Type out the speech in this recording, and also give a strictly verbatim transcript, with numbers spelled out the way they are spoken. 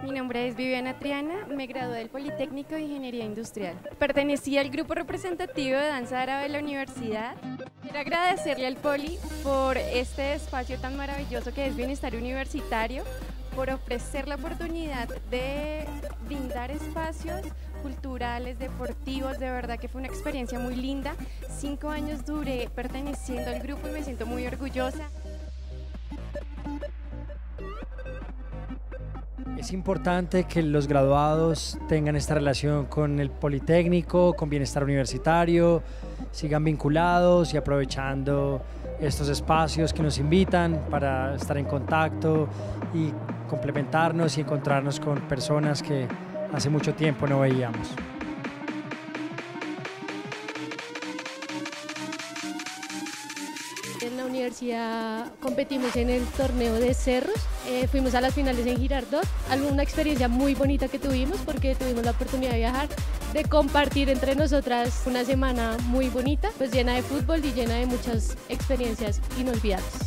Mi nombre es Viviana Triana, me gradué del Politécnico de Ingeniería Industrial. Pertenecí al grupo representativo de danza árabe de la universidad. Quiero agradecerle al Poli por este espacio tan maravilloso que es Bienestar Universitario, por ofrecer la oportunidad de brindar espacios culturales, deportivos. De verdad que fue una experiencia muy linda. Cinco años duré perteneciendo al grupo y me siento muy orgullosa. Es importante que los graduados tengan esta relación con el Politécnico, con Bienestar Universitario, sigan vinculados y aprovechando estos espacios que nos invitan para estar en contacto y complementarnos y encontrarnos con personas que hace mucho tiempo no veíamos. En la universidad competimos en el torneo de cerros, eh, fuimos a las finales en Girardot, una experiencia muy bonita que tuvimos porque tuvimos la oportunidad de viajar, de compartir entre nosotras una semana muy bonita, pues llena de fútbol y llena de muchas experiencias inolvidables.